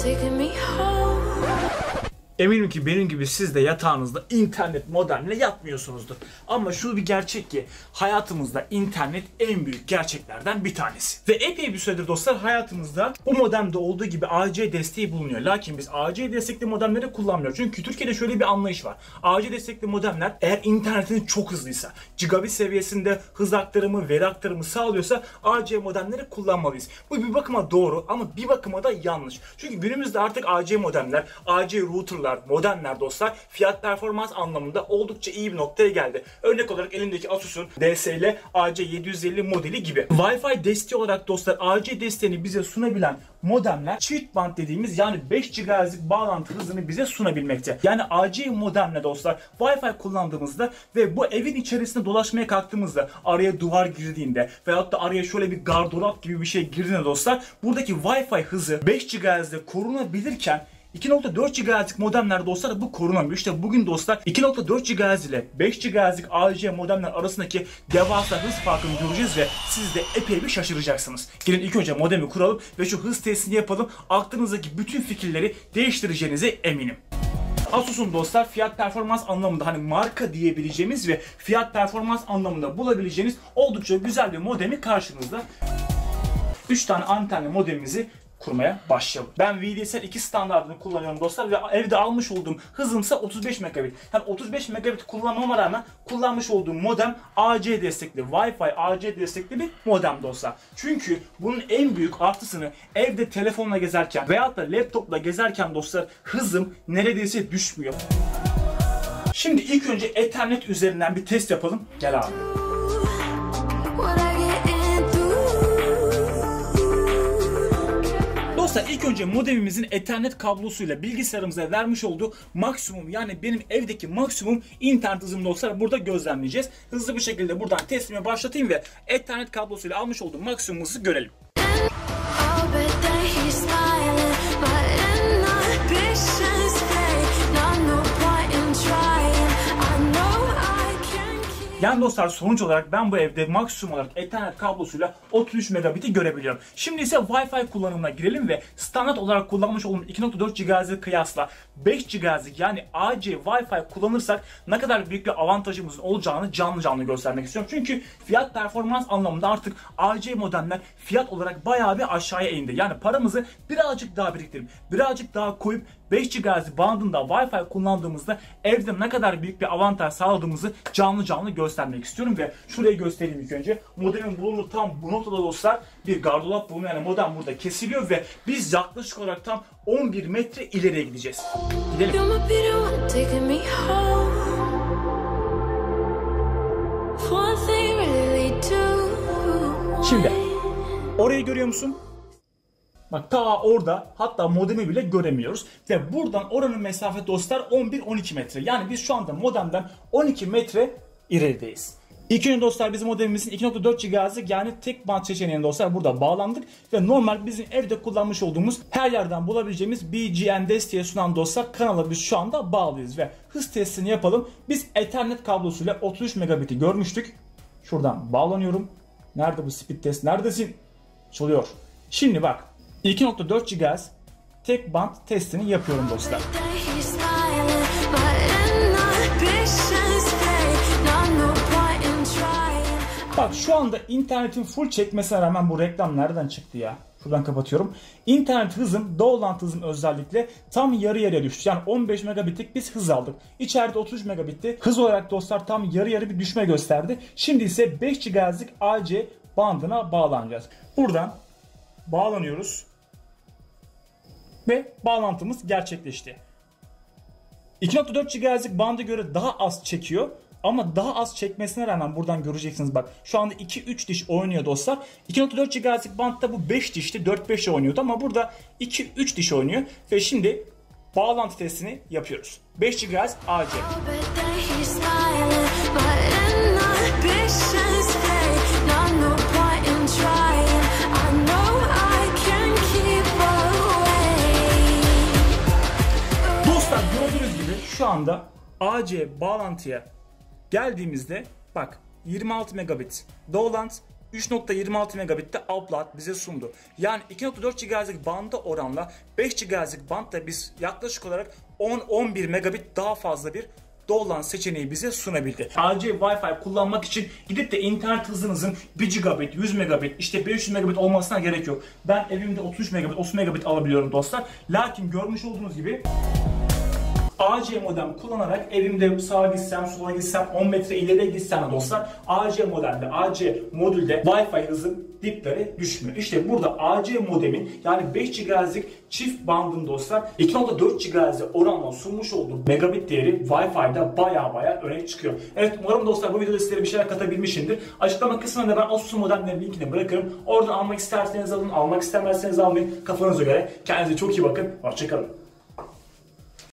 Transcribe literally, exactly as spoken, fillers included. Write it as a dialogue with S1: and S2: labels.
S1: Eminim ki benim gibi siz de yatağınızda internet modemle yatmıyorsunuzdur. Ama şu bir gerçek ki hayatımızda internet en büyük gerçeklerden bir tanesi. Ve epey bir süredir dostlar hayatımızda bu modemde olduğu gibi A C desteği bulunuyor. Lakin biz A C destekli modemleri kullanmıyoruz. Çünkü Türkiye'de şöyle bir anlayış var. A C destekli modemler eğer internetiniz çok hızlıysa, gigabit seviyesinde hız aktarımı, veri aktarımı sağlıyorsa A C modemleri kullanmalıyız. Bu bir bakıma doğru ama bir bakıma da yanlış. Çünkü günümüzde artık A C modemler, A C routerlar, modemler dostlar fiyat performans anlamında oldukça iyi bir noktaya geldi. Örnek olarak elimdeki Asus'un D S L A C yedi yüz elli modeli gibi. Wi-Fi desteği olarak dostlar A C desteğini bize sunabilen modemler çift band dediğimiz yani beş gigahertz'lik bağlantı hızını bize sunabilmekte. Yani A C modemle dostlar Wi-Fi kullandığımızda ve bu evin içerisinde dolaşmaya kalktığımızda araya duvar girdiğinde veyahut da araya şöyle bir gardırop gibi bir şey girdiğinde dostlar buradaki Wi-Fi hızı beş gigahertz'de korunabilirken iki nokta dört gigahertz'lik modemler dostlar bu korunamıyor. İşte bugün dostlar iki nokta dört gigahertz ile beş gigahertz'lik A C modemler arasındaki devasa hız farkını göreceğiz ve siz de epey bir şaşıracaksınız. Gelin ilk önce modemi kuralım ve şu hız testini yapalım. Aklınızdaki bütün fikirleri değiştireceğinize eminim. Asus'un dostlar fiyat performans anlamında hani marka diyebileceğimiz ve fiyat performans anlamında bulabileceğiniz oldukça güzel bir modemi karşınızda. üç tane antenli modemimizi kurmaya başlayalım. Ben V D S L iki standartını kullanıyorum dostlar ve evde almış olduğum hızımsa otuz beş megabit. Yani otuz beş megabit kullanmama rağmen kullanmış olduğum modem A C destekli, Wi-Fi A C destekli bir modem dostlar. Çünkü bunun en büyük artısını evde telefonla gezerken veyahut da laptopla gezerken dostlar hızım neredeyse düşmüyor. Şimdi ilk önce Ethernet üzerinden bir test yapalım. Gel abi. Dostlar ilk önce modemimizin Ethernet kablosuyla bilgisayarımıza vermiş olduğu maksimum yani benim evdeki maksimum internet hızımı dostlar burada gözlemleyeceğiz. Hızlı bir şekilde buradan testimi başlatayım ve Ethernet kablosuyla almış olduğum maksimum hızı görelim. Yani dostlar sonuç olarak ben bu evde maksimum olarak Ethernet kablosuyla otuz üç megabit'i görebiliyorum. Şimdi ise Wi-Fi kullanımına girelim ve standart olarak kullanmış olduğum iki nokta dört gigahertz'e kıyasla beş gigahertz'lik yani A C Wi-Fi kullanırsak ne kadar büyük bir avantajımızın olacağını canlı canlı göstermek istiyorum. Çünkü fiyat performans anlamında artık A C modemler fiyat olarak bayağı bir aşağıya indi. Yani paramızı birazcık daha biriktirip birazcık daha koyup beş gigahertz bandında Wi-Fi kullandığımızda evde ne kadar büyük bir avantaj sağladığımızı canlı canlı göstermek istiyorum ve şurayı göstereyim ilk önce. Modemin bulunduğu tam bu noktada dostlar bir gardırop bulunuyor. Yani modem burada kesiliyor ve biz yaklaşık olarak tam on bir metre ileriye gideceğiz. Gidelim. Şimdi orayı görüyor musun? Bak ta orada hatta modemi bile göremiyoruz. Ve buradan oranın mesafe dostlar on bir on iki metre. Yani biz şu anda modemden on iki metre ilerideyiz. İlk önce dostlar bizim modemimizin iki nokta dört gigahertz'lik yani tek band seçeneğine dostlar burada bağlandık. Ve normal bizim evde kullanmış olduğumuz her yerden bulabileceğimiz B G N desteği sunan dostlar kanala biz şu anda bağlıyız. Ve hız testini yapalım. Biz Ethernet kablosuyla otuz üç megabit'i görmüştük. Şuradan bağlanıyorum. Nerede bu speed test? Neredesin? Çalıyor. Şimdi bak. iki nokta dört gigahertz tek band testini yapıyorum dostlar. Bak şu anda internetin full çekmesine rağmen bu reklam nereden çıktı ya? Şuradan kapatıyorum. İnternet hızım, download hızım özellikle tam yarı yarıya düştü. Yani on beş megabitlik biz hız aldık. İçeride otuz üç megabitti. Hız olarak dostlar tam yarı yarı bir düşme gösterdi. Şimdi ise beş gigahertz'lik A C bandına bağlanacağız. Buradan bağlanıyoruz. Ve bağlantımız gerçekleşti. iki nokta dört gigahertz'lik banda göre daha az çekiyor. Ama daha az çekmesine rağmen buradan göreceksiniz bak. Şu anda iki üç diş oynuyor dostlar. iki nokta dört gigahertz'lik bandta bu beş dişti. dört beş oynuyordu ama burada iki üç diş oynuyor. Ve şimdi bağlantı testini yapıyoruz. beş gigahertz A C. Gördüğünüz gibi şu anda A C bağlantıya geldiğimizde bak yirmi altı megabit download, üç nokta yirmi altı megabitte upload bize sundu. Yani iki nokta dört gigahertz'lik banda oranla beş gigahertz'lik bandda biz yaklaşık olarak on on bir megabit daha fazla bir dolan seçeneği bize sunabildi. A C Wi-Fi kullanmak için gidip de internet hızınızın bir gigabit, yüz megabit, işte beş yüz megabit olmasına gerek yok. Ben evimde otuz üç megabit, otuz megabit alabiliyorum dostlar. Lakin görmüş olduğunuz gibi A C modem kullanarak evimde sağa gitsem, sola gitsem, on metre ileriye gitsem dostlar A C modemde, A C modülde Wi-Fi hızı diplere düşmüyor. İşte burada A C modemin yani beş gigahertz'lik çift bandın dostlar iki nokta dört gigahertz'e oranla sunmuş olduğu megabit değeri Wi-Fi'de baya baya öne çıkıyor. Evet, umarım dostlar bu videoda sizlere bir şeyler katabilmişimdir. Açıklama kısmında ben Asus'un modemlerin linkini bırakırım. Oradan almak isterseniz alın, almak istemezseniz almayın. Kafanıza göre. Kendinize çok iyi bakın. Hoşçakalın.